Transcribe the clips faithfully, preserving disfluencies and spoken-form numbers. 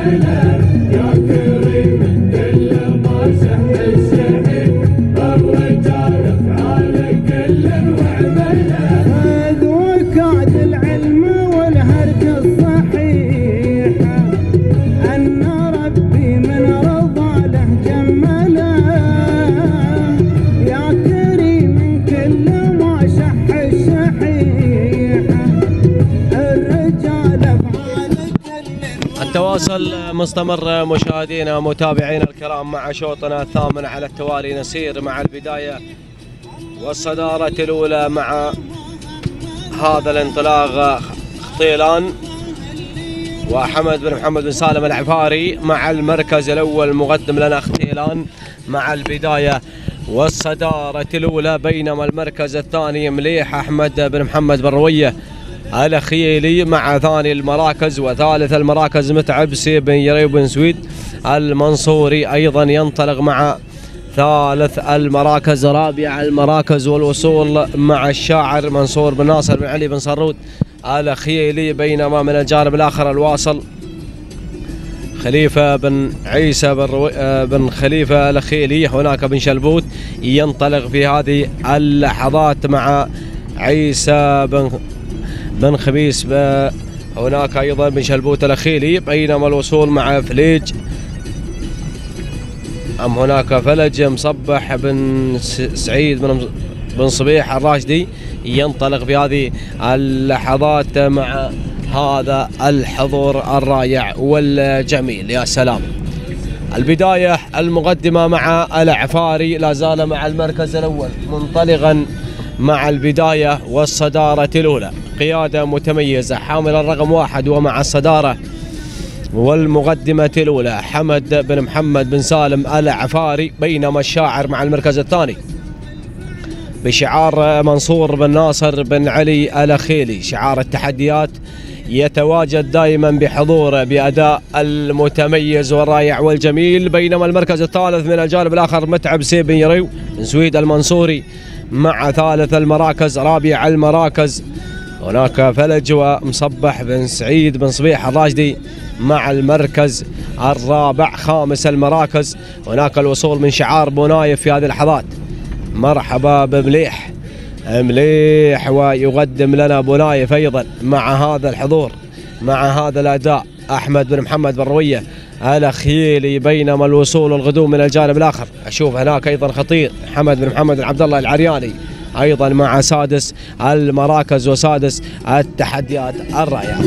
التواصل مستمر مشاهدينا ومتابعينا الكرام مع شوطنا الثامن على التوالي. نسير مع البداية والصدارة الأولى مع هذا الانطلاق خطيلان وحمد بن محمد بن سالم العفاري مع المركز الأول. مقدم لنا خطيلان مع البداية والصدارة الأولى، بينما المركز الثاني مليح أحمد بن محمد بن روية الخيلي مع ثاني المراكز، وثالث المراكز متعب سي بن يريب بن سويد المنصوري أيضا ينطلق مع ثالث المراكز. رابع المراكز والوصول مع الشاعر منصور بن ناصر بن علي بن صرود الخيلي، بينما من الجانب الآخر الواصل خليفة بن عيسى بن, رو... بن خليفة الخيلي هناك بن شلبوت ينطلق في هذه اللحظات مع عيسى بن بن خميس هناك أيضا بن شلبوت الخيلي، بينما الوصول مع فليج أم هناك فلج مصبح بن سعيد بن بن صبيح الراشدي ينطلق في هذه اللحظات مع هذا الحضور الرائع والجميل. يا سلام. البداية المقدمة مع العفاري لا زال مع المركز الأول منطلقا مع البداية والصدارة الأولى، قيادة متميزة حامل الرقم واحد ومع الصدارة والمقدمة الأولى حمد بن محمد بن سالم العفاري، بينما الشاعر مع المركز الثاني بشعار منصور بن ناصر بن علي الخيلي. شعار التحديات يتواجد دائما بحضور بأداء المتميز والرائع والجميل، بينما المركز الثالث من الجانب الآخر متعب سي بن يريو بن سويد المنصوري مع ثالث المراكز. رابع المراكز هناك فلج ومصبح بن سعيد بن صبيح الراشدي مع المركز الرابع. خامس المراكز هناك الوصول من شعار بونايف في هذه اللحظات. مرحبا بمليح مليح ويقدم لنا بونايف أيضا مع هذا الحضور مع هذا الأداء أحمد بن محمد بن روية الخيلي، بينما الوصول والغدوم من الجانب الآخر أشوف هناك أيضا خطير حمد بن محمد بن عبد الله العرياني أيضا مع سادس المراكز وسادس التحديات الرائعة.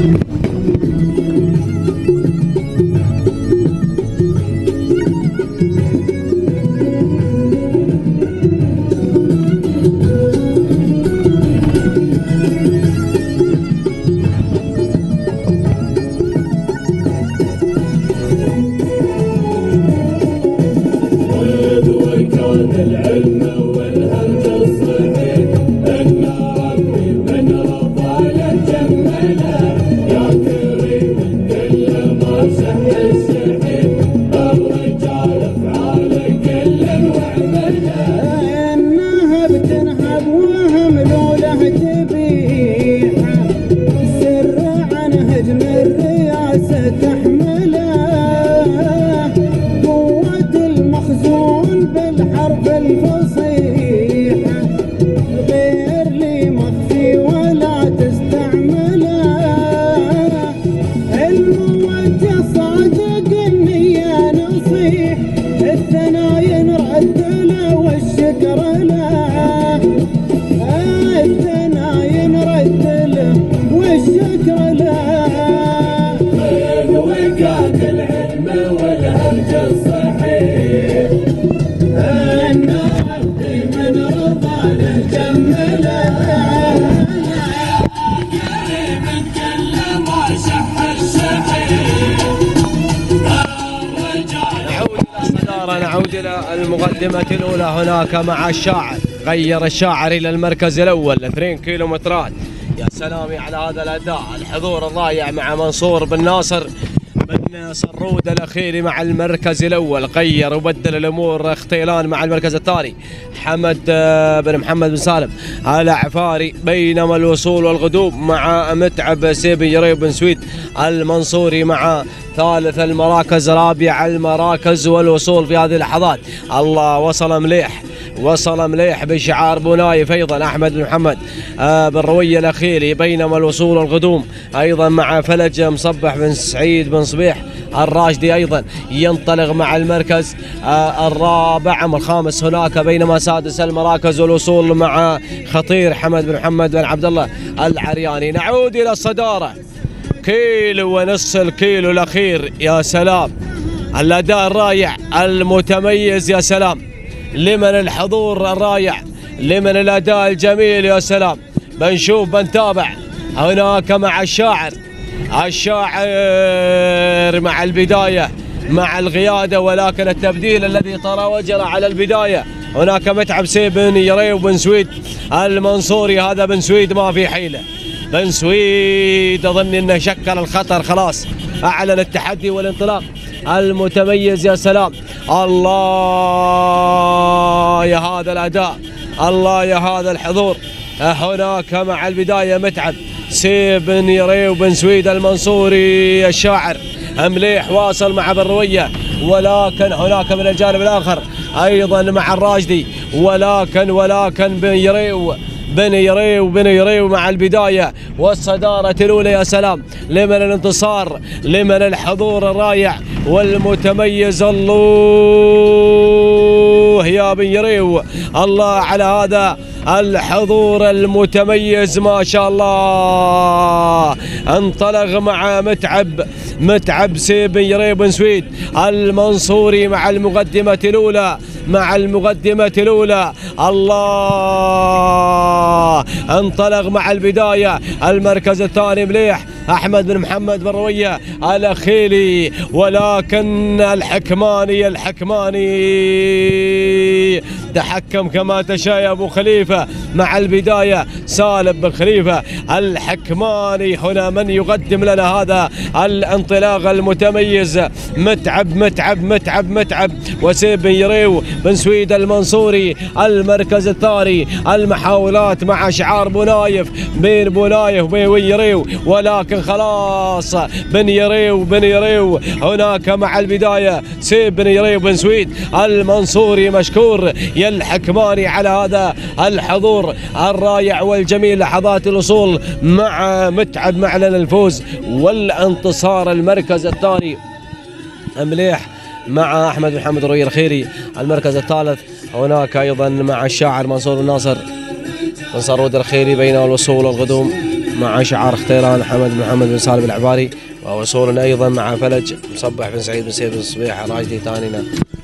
نعود إلى المقدمة الأولى هناك مع الشاعر. غير الشاعر إلى المركز الأول اثنين كيلومترات. يا سلامي على هذا الأداء، الحضور الرائع مع منصور بن ناصر بن سرود الاخيري مع المركز الاول، غير وبدل الامور، اختيلان مع المركز الثاني حمد بن محمد بن سالم العفاري، بينما الوصول والغدوم مع متعب سيب يريب بن سويد المنصوري مع ثالث المراكز، رابع المراكز والوصول في هذه اللحظات. الله وصل مليح، وصل مليح بشعار بنايف ايضا احمد بن محمد آه بن رويه الاخيلي، بينما الوصول والغدوم ايضا مع فلج مصبح بن سعيد بن صبيح الراشدي ايضا ينطلق مع المركز آه الرابع. الخامس هناك، بينما سادس المراكز والوصول مع خطير حمد بن محمد بن عبد الله العرياني. نعود الى الصداره، كيلو ونص الكيلو الاخير، يا سلام الاداء الرائع المتميز، يا سلام لمن الحضور الرائع، لمن الاداء الجميل، يا سلام. بنشوف بنتابع هناك مع الشاعر، الشاعر مع البدايه مع القياده، ولكن التبديل الذي طرى وجرى على البدايه هناك متعب سيب بن يريو بن سويد المنصوري. هذا بن سويد ما في حيله، بن سويد اظن انه شكل الخطر، خلاص اعلن التحدي والانطلاق المتميز. يا سلام، الله يا هذا الاداء، الله يا هذا الحضور. هناك مع البدايه متعب سيب بن يريو بن سويد المنصوري الشاعر مليح، واصل مع بن رويه، ولكن هناك من الجانب الاخر ايضا مع الراشدي، ولكن ولكن بن يريو بن يريو بن يريو مع البدايه والصداره الاولى. يا سلام لمن الانتصار، لمن الحضور الرائع والمتميز. الله يا بن يريو، الله على هذا الحضور المتميز، ما شاء الله. انطلق مع متعب متعب سيب بن يريو بن سويد المنصوري مع المقدمه الاولى، مع المقدمه الاولى. الله انطلق مع البدايه المركز الثاني مليح احمد بن محمد بن رويه الاخيلي، ولكن الحكماني الحكماني تحكم كما تشاء يا ابو خليفه. مع البدايه سالم بن خليفه الحكماني هنا من يقدم لنا هذا الانطلاق المتميز. متعب متعب متعب متعب وسيب بن يريو بن سويد المنصوري المركز الثاني. المحاولات مع شعار بنايف، بين بنايف وبين يريو، ولكن خلاص بن يريو بن يريو هناك مع البدايه سيب بن يريو بن سويد المنصوري مشكور يا الحكماني على هذا الحضور الرائع والجميل. لحظات الوصول مع متعب معلن الفوز والانتصار. المركز الثاني مليح مع احمد بن محمد الرويه الخيري. المركز الثالث هناك ايضا مع الشاعر منصور الناصر بن سرود الخيري، بين الوصول والغدوم مع شعار اختيران حمد بن محمد بن سالم العباري، ووصول ايضا مع فلج مصبح بن سعيد بن سيف بن صبيح الراشدي ثانينا.